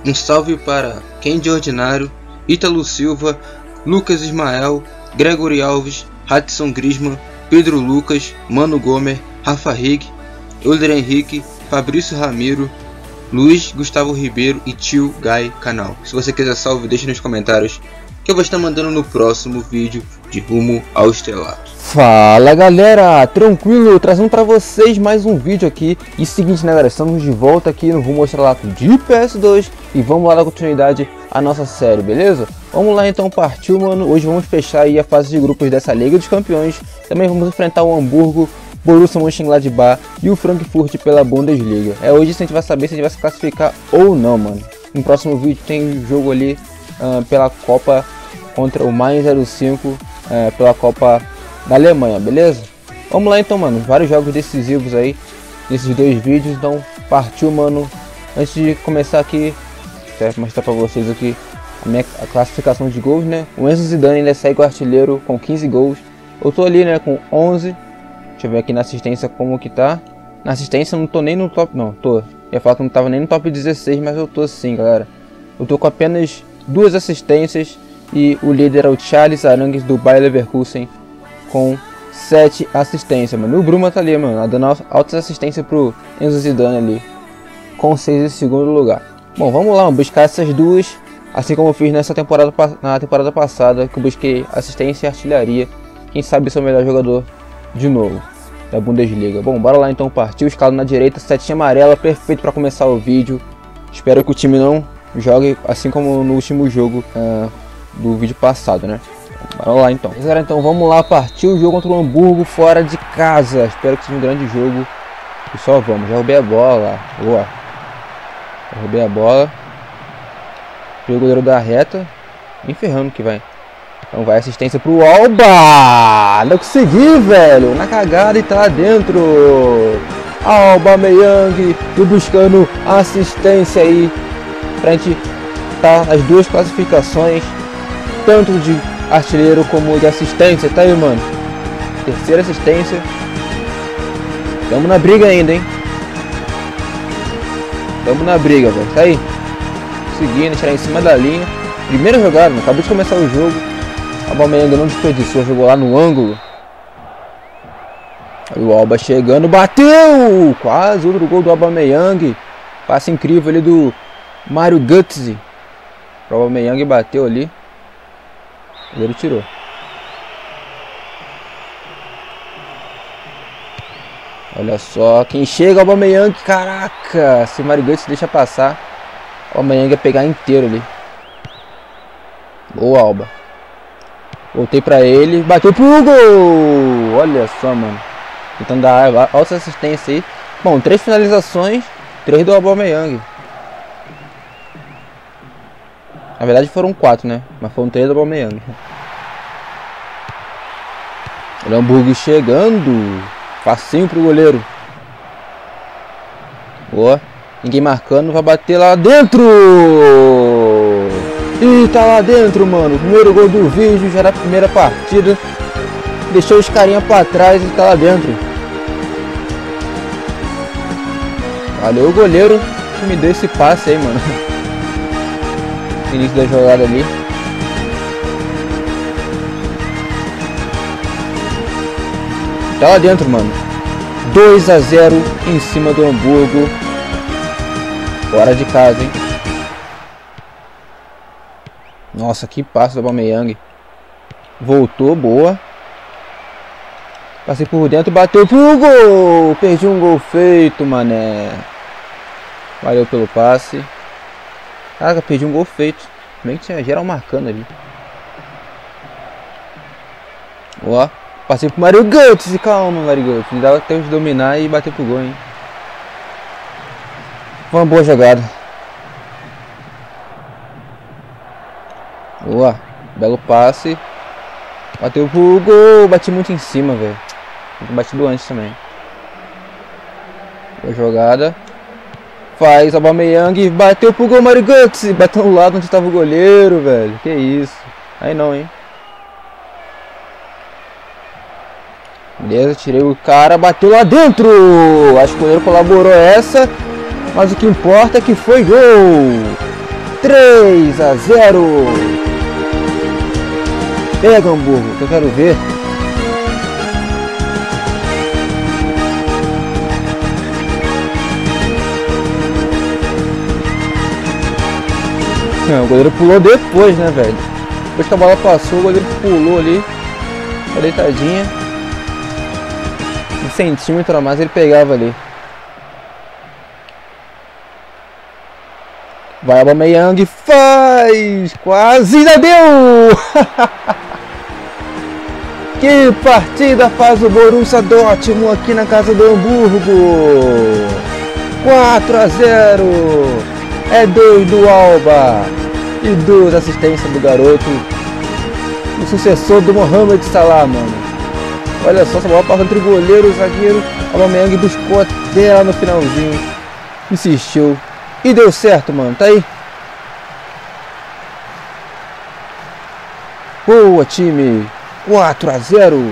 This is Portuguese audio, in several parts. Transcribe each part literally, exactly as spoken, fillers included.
Um salve para Kendi Ordinário, Ítalo Silva, Lucas Ismael, Gregory Alves, Hadson Grisman, Pedro Lucas, Mano Gomer, Rafa Rig, Euler Henrique, Fabrício Ramiro, Luiz Gustavo Ribeiro e Tio Guy Canal. Se você quiser salve, deixe nos comentários que eu vou estar mandando no próximo vídeo de Rumo ao Estrelato. Fala galera, tranquilo, trazendo pra vocês mais um vídeo aqui. E seguinte, né galera, estamos de volta aqui no Rumo ao Estrelato de P S dois e vamos lá dar continuidade à nossa série, beleza? Vamos lá então, partiu mano. Hoje vamos fechar aí a fase de grupos dessa Liga dos Campeões. Também vamos enfrentar o Hamburgo, Borussia Mönchengladbach e o Frankfurt pela Bundesliga. É hoje que a gente vai saber se a gente vai se classificar ou não, mano. No próximo vídeo tem jogo ali uh, pela Copa contra o Mainz zero cinco, uh, pela Copa da Alemanha, beleza? Vamos lá então, mano. Vários jogos decisivos aí nesses dois vídeos, então partiu, mano. Antes de começar aqui, quero mostrar pra vocês aqui a minha a classificação de gols, né? O Enzo Zidane ainda segue o artilheiro com quinze gols. Eu tô ali, né, com onze. Deixa eu ver aqui na assistência como que tá. Na assistência eu não tô nem no top, não, tô. Eu ia falar que eu não tava nem no top dezesseis, mas eu tô sim, galera. Eu tô com apenas duas assistências e o líder é o Charles Arangues do Bayer Leverkusen com sete assistências, mano. E o Bruma tá ali, mano, dando altas assistências pro Enzo Zidane ali, com seis em segundo lugar. Bom, vamos lá, vamos buscar essas duas, assim como eu fiz nessa temporada, na temporada passada, que eu busquei assistência e artilharia. Quem sabe ser o melhor jogador de novo da Bundesliga. Bom, bora lá então, partiu. Escala na direita, setinha amarela, perfeito para começar o vídeo. Espero que o time não jogue assim como no último jogo uh, do vídeo passado, né? Bora lá então. Galera, então vamos lá, partiu o jogo contra o Hamburgo fora de casa. Espero que seja um grande jogo. E só vamos, já roubei a bola. Boa. Já roubei a bola. O goleiro da reta. Me ferrando que vai. Então vai assistência pro Alba. Não consegui, velho. Na cagada e tá lá dentro. Alba Meyang buscando assistência aí pra gente tá nas duas classificações, tanto de artilheiro como de assistência. Tá aí, mano. Terceira assistência. Tamo na briga ainda, hein. Tamo na briga, velho. Tá aí. Conseguindo tirar em cima da linha. Primeira jogada, mano. Acabou de começar o jogo. A Aubameyang não desperdiçou, jogou lá no ângulo. Aí o Alba chegando, bateu! Quase outro gol do Aubameyang. Passe incrível ali do Mario Götze. O Aubameyang bateu ali. Ele tirou. Olha só, quem chega, o Aubameyang. Caraca, se o Mario Götze deixa passar, o Aubameyang ia pegar inteiro ali. Boa, Alba. Voltei pra ele, bateu pro gol! Olha só, mano. Tentando dar alta assistência aí. Bom, três finalizações, três do Aubameyang. Na verdade foram quatro, né? Mas foram três do Aubameyang. O Hamburgo chegando. Facinho pro goleiro. Boa. Ninguém marcando, vai bater lá dentro! E tá lá dentro, mano. Primeiro gol do vídeo, já na primeira partida. Deixou os carinha pra trás e tá lá dentro. Valeu o goleiro que me deu esse passe aí, mano. Início da jogada ali. Tá lá dentro, mano. dois a zero em cima do Hamburgo. Fora de casa, hein. Nossa, que passe do Aubameyang. Voltou, boa. Passei por dentro, bateu pro gol. Perdi um gol feito, mané. Valeu pelo passe. Caraca, perdi um gol feito. Bem que tinha geral marcando ali. Ó, passei pro Mario Götze. Calma, Mario Götze. Dá tempo de dominar e bater pro gol, hein. Foi uma boa jogada. Boa, belo passe. Bateu pro gol, bati muito em cima, velho. Batido antes também. Boa jogada. Faz o Aubameyang, bateu pro gol, Mario Götze. Bateu no lado onde estava o goleiro, velho. Que isso. Aí não, hein. Beleza, tirei o cara, bateu lá dentro. Acho que o goleiro colaborou essa. Mas o que importa é que foi gol. três a zero. Pega, Hamburgo, que eu quero ver. Não, o goleiro pulou depois, né, velho? Depois que a bola passou, o goleiro pulou ali. Tá deitadinha. Um centímetro a mais ele pegava ali. Vai Aubameyang, faz! Quase ainda deu! Que partida faz o Borussia Dortmund aqui na casa do Hamburgo! quatro a zero! É dois do Alba e duas assistências do garoto, o sucessor do Mohamed Salah, mano. Olha só, essa bola passa entre o goleiro e o zagueiro. Aubameyang buscou até lá no finalzinho, insistiu e deu certo, mano. Tá aí. Boa, time. quatro a zero.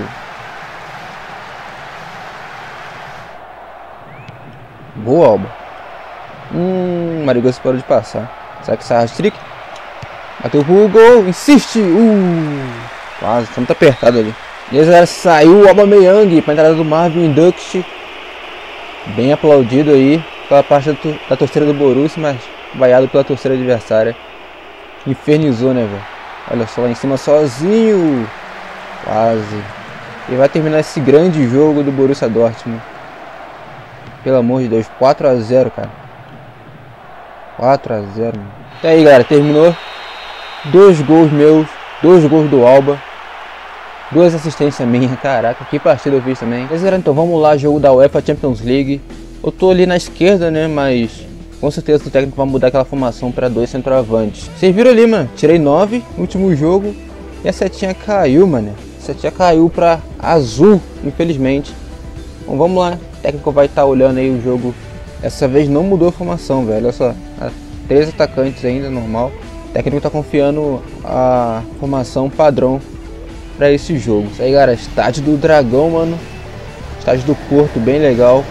Boa, Alba. Hum, Marigoso parou de passar. Será que sai Rastrick? Bateu pro gol, insiste. Uh, quase, tá muito apertado ali. Beleza, galera, saiu o Aubameyang pra entrada do Marvin Dux. Bem aplaudido aí pela parte da, da torcida do Borussia, mas vaiado pela torcida adversária. Infernizou, né, velho? Olha só, lá em cima sozinho. Quase. E vai terminar esse grande jogo do Borussia Dortmund. Pelo amor de Deus, quatro a zero, cara. quatro a zero. E aí, galera, terminou. Dois gols meus, dois gols do Alba, duas assistências minhas. Caraca, que partida eu fiz também. Mas, galera, então vamos lá, jogo da UEFA Champions League. Eu tô ali na esquerda, né, mas com certeza o técnico vai mudar aquela formação para dois centroavantes. Vocês viram ali, mano, tirei nove no último jogo e a setinha caiu, mano. A setinha caiu para azul, infelizmente. Então vamos lá, o técnico vai estar olhando aí o jogo. Essa vez não mudou a formação, velho. Olha só, três atacantes ainda, normal. O técnico tá confiando a formação padrão para esse jogo. Isso aí, galera, estádio do Dragão, mano. Estádio do Porto, bem legal.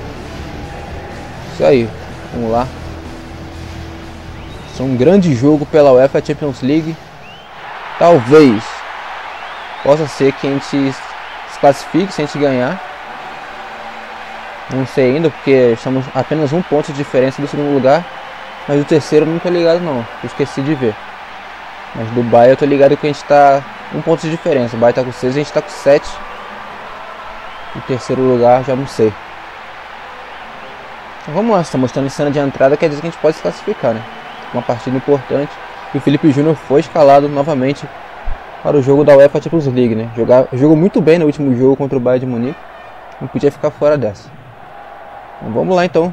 Isso aí, vamos lá. Isso é um grande jogo pela UEFA Champions League. Talvez possa ser que a gente se classifique se a gente ganhar. Não sei ainda, porque estamos apenas um ponto de diferença do segundo lugar. Mas o terceiro eu não tô ligado não, eu esqueci de ver. Mas do Bayern eu tô ligado que a gente tá um ponto de diferença. O Bayern tá com seis e a gente tá com sete. O terceiro lugar já não sei. Então vamos lá, se tá mostrando em cena de entrada, quer dizer que a gente pode se classificar, né? Uma partida importante. E o Felipe Júnior foi escalado novamente para o jogo da UEFA Champions League, né? Jogar, jogou muito bem no último jogo contra o Bayern de Munique. Não podia ficar fora dessa. Então, vamos lá então.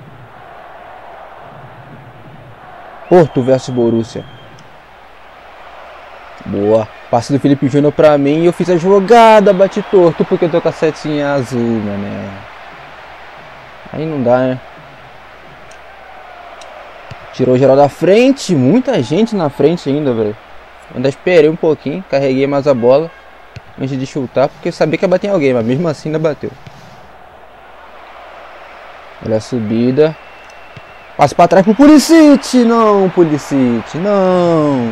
Porto versus Borussia. Boa. Passe do Felipe Júnior pra mim e eu fiz a jogada, bati torto porque eu tô com a setinha azul, mané. Aí não dá, né? Tirou geral da frente, muita gente na frente ainda, velho. Ainda esperei um pouquinho, carreguei mais a bola antes de chutar, porque eu sabia que ia bater em alguém, mas mesmo assim ainda bateu. Olha a subida. Passe pra trás pro Pulisic. Não, Pulisic, não.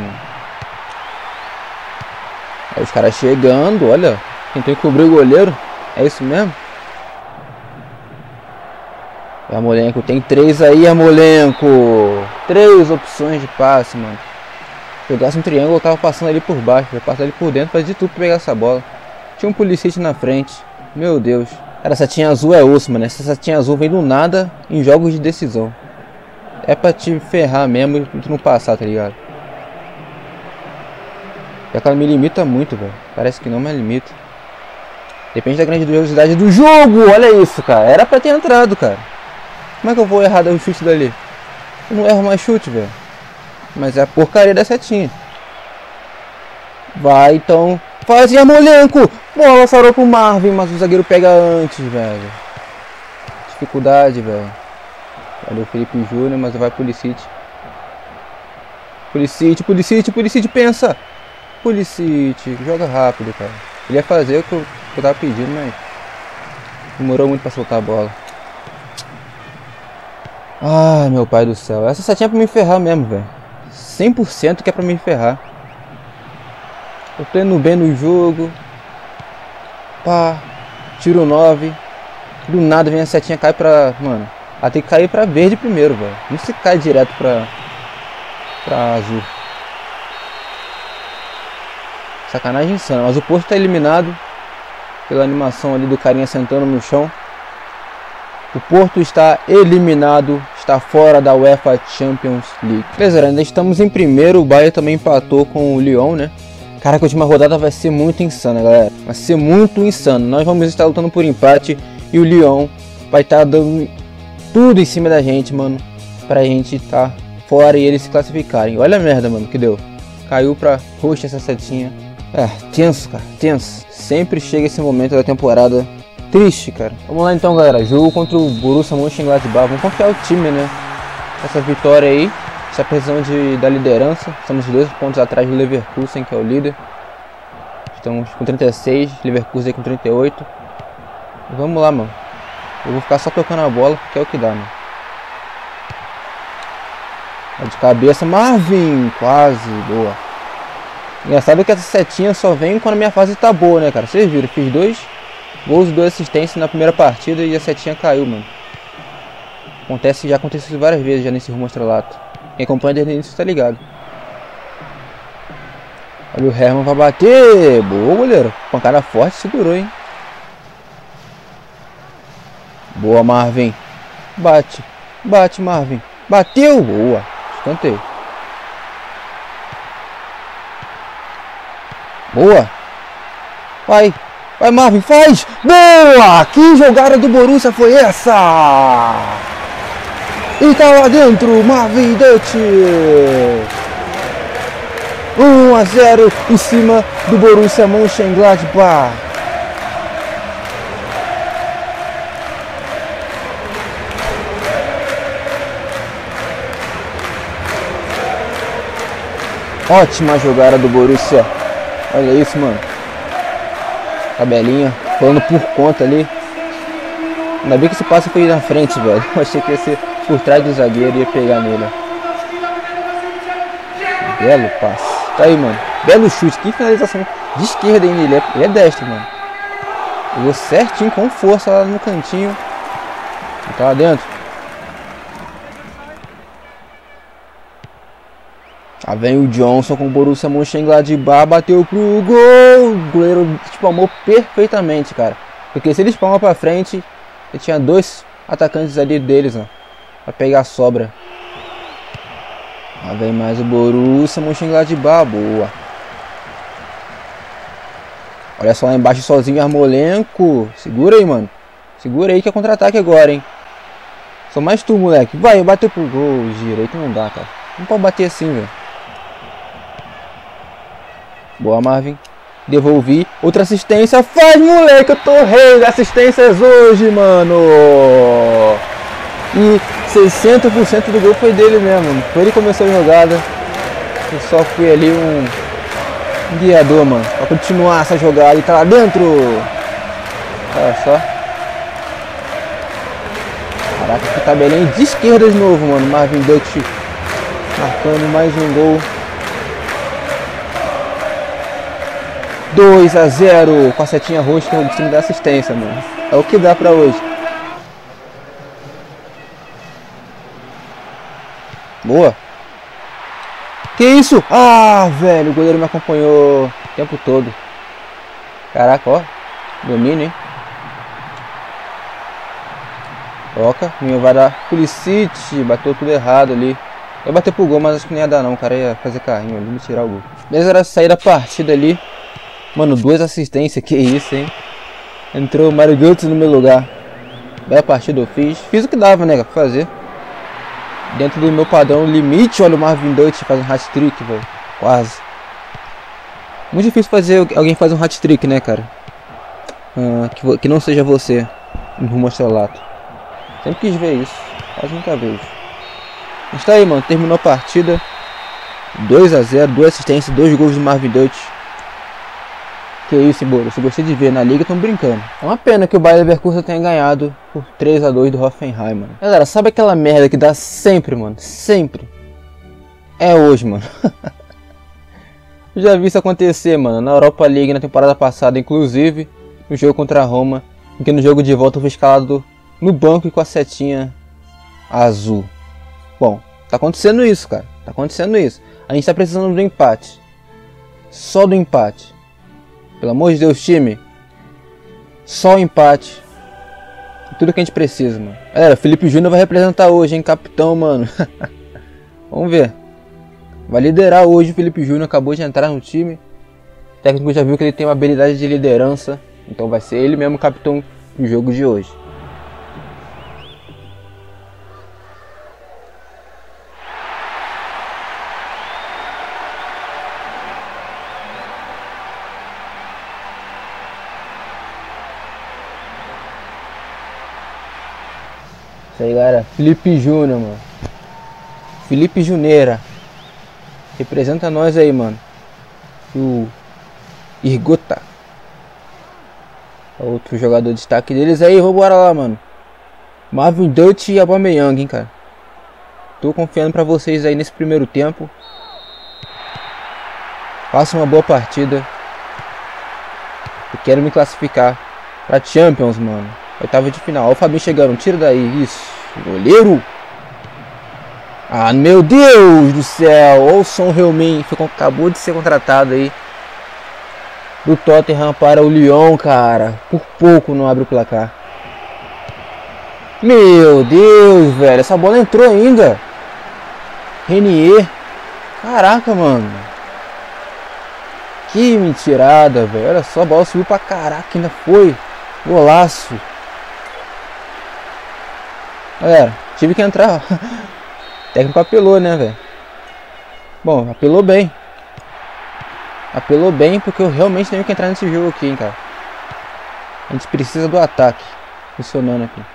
Aí os caras chegando, olha. Tentou cobrir o goleiro. É isso mesmo? Yarmolenko, tem três aí, Yarmolenko. Três opções de passe, mano. Se jogasse um triângulo, eu tava passando ali por baixo. Eu passar ali por dentro, fazia de tudo pra pegar essa bola. Tinha um Pulisic na frente. Meu Deus. Cara, essa setinha azul é osso, mano. Essa setinha azul vem do nada em jogos de decisão. É pra te ferrar mesmo e tu não passar, tá ligado? É que ela me limita muito, velho. Parece que não me limita. Depende da grandiosidade do jogo. Olha isso, cara. Era pra ter entrado, cara. Como é que eu vou errar o chute dali? Eu não erro mais chute, velho. Mas é a porcaria da setinha. Vai, então. Faz Yarmolenko. Bola sarou pro Marvin, mas o zagueiro pega antes, velho. Dificuldade, velho. Valeu o Felipe Júnior, mas vai Pulisic. Pulisic, Pulisic, Pulisic, pensa. Pulisic, joga rápido, cara. Ele ia fazer o que eu, que eu tava pedindo, mas demorou muito pra soltar a bola. Ai, meu pai do céu. Essa setinha é pra me ferrar mesmo, velho. cem por cento que é pra me ferrar. Eu tô indo bem no jogo. Pá. Tiro nove. Do nada vem a setinha, cai pra... Mano, ela tem que cair pra verde primeiro, velho. Não se cai direto pra... Pra azul. Sacanagem insana. Mas o Porto tá eliminado. Pela animação ali do carinha sentando no chão. O Porto está eliminado. Está fora da UEFA Champions League. Beleza, ainda estamos em primeiro. O Bayern também empatou com o Lyon, né? Cara, que a última rodada vai ser muito insana, galera. Vai ser muito insano. Nós vamos estar lutando por empate. E o Lyon vai estar dando tudo em cima da gente, mano. Pra gente estar fora e eles se classificarem. Olha a merda, mano, que deu. Caiu pra roxa essa setinha. É, tenso, cara, tenso. Sempre chega esse momento da temporada triste, cara. Vamos lá então, galera. Jogo contra o Borussia Mönchengladbach. Vamos confiar o time, né? Essa vitória aí. Essa pressão de, da liderança. Estamos dois pontos atrás do Leverkusen, que é o líder. Estamos com trinta e seis. Leverkusen com trinta e oito. E vamos lá, mano. Eu vou ficar só tocando a bola, porque é o que dá, mano. De cabeça, Marvin. Quase, boa. Engraçado que essa setinha só vem quando a minha fase tá boa, né, cara? Vocês viram, fiz dois gols e duas assistências na primeira partida e a setinha caiu, mano. Acontece, já aconteceu várias vezes já nesse rumo estrelato. Quem acompanha desde o início tá ligado. Olha, o Herman vai bater. Boa, goleiro. Pancada forte, segurou, hein. Boa, Marvin. Bate. Bate, Marvin. Bateu. Boa. Escanteio. Boa. Vai. Vai, Marvin. Faz. Boa. Que jogada do Borussia foi essa? E tá lá dentro. Marvin Dutch. um a zero em cima do Borussia Mönchengladbach. Ótima jogada do Borussia. Olha isso, mano. Tabelinha. Falando por conta ali. Ainda bem que esse passe foi na frente, velho. Eu achei que ia ser por trás do zagueiro e ia pegar nele. Belo passe. Tá aí, mano. Belo chute. Que finalização de esquerda ainda. Ele é, ele é destro, mano. Pegou certinho, com força lá no cantinho. Tá lá dentro. Lá vem o Johnson com o Borussia Mönchengladbach, bateu pro gol. O goleiro espalmou perfeitamente, cara. Porque se ele espalma pra frente, ele tinha dois atacantes ali deles, ó, pra pegar a sobra. Lá vem mais o Borussia Mönchengladbach, boa. Olha só lá embaixo sozinho, Yarmolenko. Segura aí, mano. Segura aí que é contra-ataque agora, hein. Só mais tu, moleque. Vai, bateu pro gol. Direito não dá, cara. Não pode bater assim, velho. Boa, Marvin. Devolvi. Outra assistência. Faz, moleque. Eu tô rei das assistências hoje, mano. E sessenta por cento do gol foi dele mesmo. Foi ele que começou a jogada. Eu só fui ali um, um guiador, mano. Pra continuar essa jogada. E tá lá dentro. Olha só. Caraca, que tabelinha de esquerda de novo, mano. Marvin Dutch marcando mais um gol. dois a zero com a setinha roxa que é o time da assistência, mano. É o que dá pra hoje. Boa. Que isso? Ah, velho, o goleiro me acompanhou o tempo todo. Caraca, ó. Domínio, hein? Troca. Minha vai dar Pulisic. Bateu tudo errado ali. Eu ia bater pro gol, mas acho que não ia dar não. O cara ia fazer carrinho ali, me tirar o gol. Beleza, era sair da partida ali. Mano, duas assistências, que isso, hein? Entrou o Mario Götze no meu lugar. Bela partida eu fiz. Fiz o que dava, né, pra fazer. Dentro do meu padrão limite. Olha o Marvin Dutch faz um hat-trick, velho. Quase. Muito difícil fazer alguém fazer um hat-trick, né, cara? Ah, que, que não seja você. No rumo estrelato. Sempre quis ver isso. Quase nunca vejo. Mas tá aí, mano. Terminou a partida. dois a zero. Duas assistências. Dois gols do Marvin Dutch. Que isso, Borussia. Gostei de ver. Na liga estão brincando. É uma pena que o Bayer Leverkusen tenha ganhado por três a dois do Hoffenheim, mano. Galera, sabe aquela merda que dá sempre, mano? Sempre. É hoje, mano. Eu já vi isso acontecer, mano, na Europa League na temporada passada, inclusive, no jogo contra a Roma, em que no jogo de volta eu fui escalado no banco e com a setinha azul. Bom, tá acontecendo isso, cara, tá acontecendo isso. A gente tá precisando do empate. Só do empate. Pelo amor de Deus, time. Só o empate. Tudo que a gente precisa, mano. Galera, Felipe Júnior vai representar hoje, hein, capitão, mano. Vamos ver. Vai liderar hoje o Felipe Júnior, acabou de entrar no time. O técnico já viu que ele tem uma habilidade de liderança. Então vai ser ele mesmo o capitão do jogo de hoje. Isso aí, galera. Felipe Júnior, mano. Felipe Juneira. Representa nós aí, mano. O Irgota. Outro jogador de destaque deles aí. Vambora lá, mano. Marvin Dutch e Aubameyang, hein, cara. Tô confiando pra vocês aí nesse primeiro tempo. Faça uma boa partida. Eu quero me classificar pra Champions, mano. Oitava de final. Olha o Fabinho chegando. Tira daí. Isso. Goleiro. Ah, meu Deus do céu. Olha o Son Heung-min. Acabou de ser contratado aí do Tottenham para o Lyon, cara. Por pouco não abre o placar. Meu Deus, velho. Essa bola entrou ainda. Renier. Caraca, mano. Que mentirada, velho. Olha só, a bola subiu pra caraca. Ainda foi. Golaço. Galera, tive que entrar. O técnico apelou, né, velho? Bom, apelou bem. Apelou bem porque eu realmente tenho que entrar nesse jogo aqui, hein, cara. A gente precisa do ataque funcionando aqui.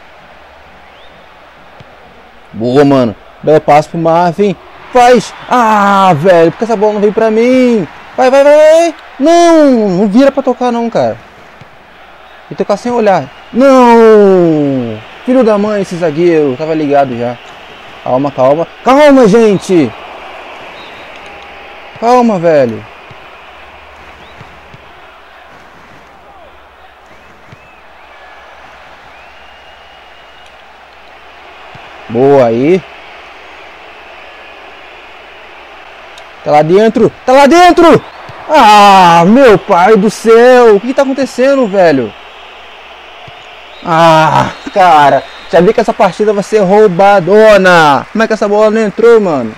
Boa, mano. Belo passo pro Marvin. Faz. Ah, velho. Porque essa bola não veio pra mim. Vai, vai, vai, vai. Não. Não vira pra tocar, não, cara. Tem que tocar sem olhar. Não. Filho da mãe, esse zagueiro. Tava ligado já. Calma, calma. Calma, gente. Calma, velho. Boa aí. Tá lá dentro. Tá lá dentro. Ah, meu pai do céu. O que tá acontecendo, velho? Ah, cara. Já vi que essa partida vai ser roubadona. Como é que essa bola não entrou, mano?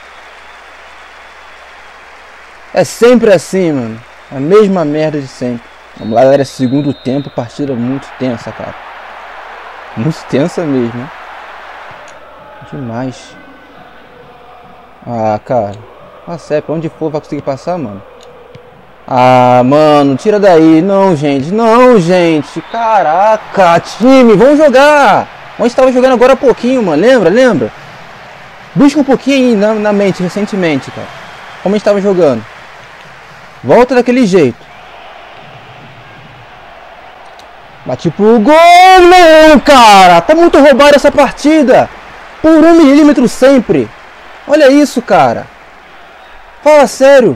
É sempre assim, mano. A mesma merda de sempre. Vamos lá, galera. Segundo tempo, partida muito tensa, cara. Muito tensa mesmo, né? Demais. Ah, cara. Ah, sério, pra onde for vai conseguir passar, mano? Ah, mano, tira daí. Não, gente. Não, gente. Caraca, time, vamos jogar. Onde estava jogando agora há pouquinho, mano. Lembra? Lembra? Busca um pouquinho aí na, na mente, recentemente, cara. Como a gente estava jogando. Volta daquele jeito. Bati pro gol, não, cara. Tá muito roubado essa partida. Por um milímetro sempre. Olha isso, cara. Fala sério.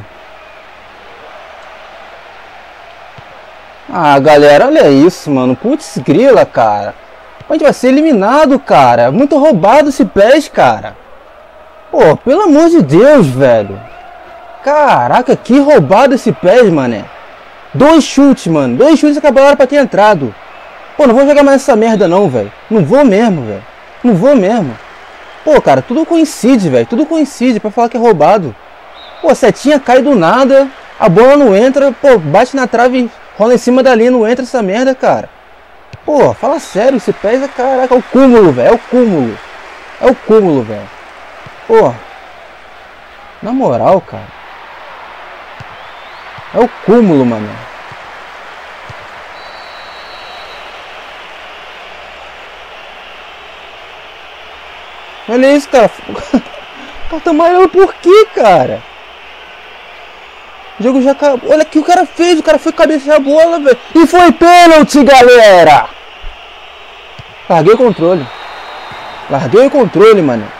Ah, galera, olha isso, mano. Putz, grila, cara. A gente vai ser eliminado, cara. Muito roubado esse P E S, cara. Pô, pelo amor de Deus, velho. Caraca, que roubado esse P E S, mané. Dois chutes, mano. Dois chutes acabaram pra ter entrado. Pô, não vou jogar mais essa merda não, velho. Não vou mesmo, velho. Não vou mesmo. Pô, cara, tudo coincide, velho. Tudo coincide pra falar que é roubado. Pô, a setinha cai do nada. A bola não entra. Pô, bate na trave, rola em cima da linha. Não entra essa merda, cara. Pô, fala sério. Esse P E S é, caraca, é o cúmulo, velho. É o cúmulo. É o cúmulo, velho. Pô. Na moral, cara. É o cúmulo, mano. Olha isso, cara. O cara tá amarelo por quê, cara? O jogo já acabou. Olha o que o cara fez. O cara foi cabecear a bola, velho. E foi pênalti, galera. Larguei o controle. Larguei o controle, mano.